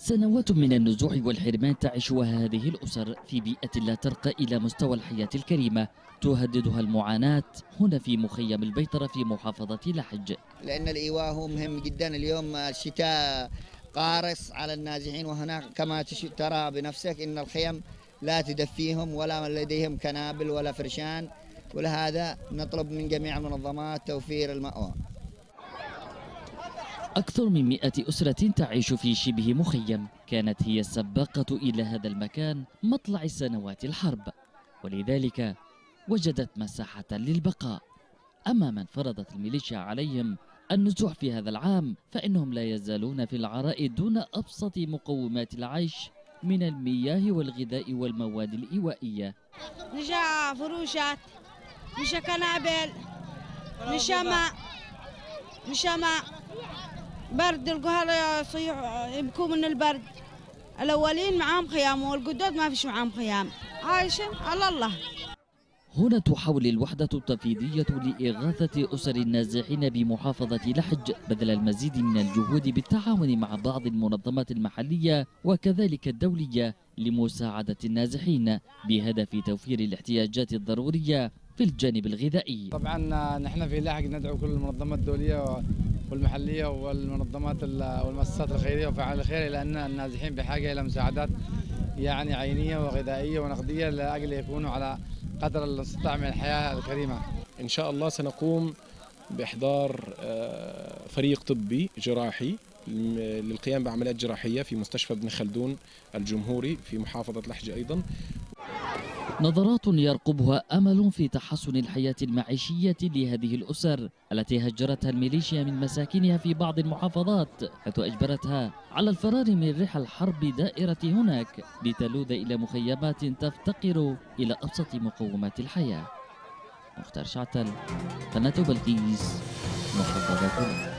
سنوات من النزوح والحرمان تعيشها هذه الأسر في بيئة لا ترقى إلى مستوى الحياة الكريمة، تهددها المعاناة هنا في مخيم البيطرة في محافظة لحج. لأن الإيواء هو مهم جدا. اليوم الشتاء قارس على النازحين، وهناك كما ترى بنفسك إن الخيم لا تدفيهم ولا لديهم كنابل ولا فرشان، ولهذا نطلب من جميع المنظمات توفير المأوى. أكثر من 100 أسرة تعيش في شبه مخيم، كانت هي السباقة إلى هذا المكان مطلع سنوات الحرب، ولذلك وجدت مساحة للبقاء. أما من فرضت الميليشيا عليهم النزوح في هذا العام فإنهم لا يزالون في العراء دون أبسط مقومات العيش من المياه والغذاء والمواد الإيوائية. نشا فروشات، نشا كنابل، نشا ماء، برد. القهر يصيح يبكوا من البرد. الأولين معاهم خيام والجدود ما فيش معاهم خيام، عايشين على الله. هنا تحاول الوحدة التنفيذية لإغاثة أسر النازحين بمحافظة لحج بذل المزيد من الجهود بالتعاون مع بعض المنظمات المحلية وكذلك الدولية لمساعدة النازحين بهدف توفير الاحتياجات الضرورية في الجانب الغذائي. طبعا نحن في لحج ندعو كل المنظمات الدولية والمحلية والمنظمات والمؤسسات الخيرية وفعال الخير إلى أن النازحين بحاجة إلى مساعدات يعني عينية وغذائية ونقدية لأجل يكونوا على قدر الاستطاعة من الحياة الكريمة. إن شاء الله سنقوم بإحضار فريق طبي جراحي للقيام بعمليات جراحية في مستشفى ابن خلدون الجمهوري في محافظة لحج أيضا. نظرات يرقبها أمل في تحسن الحياة المعيشية لهذه الأسر التي هجرتها الميليشيا من مساكنها في بعض المحافظات، حيث أجبرتها على الفرار من رحى الحرب دائرة هناك لتلوذ إلى مخيمات تفتقر إلى أبسط مقومات الحياة. مختار شعتل، قناة بلقيس، محافظة لحج.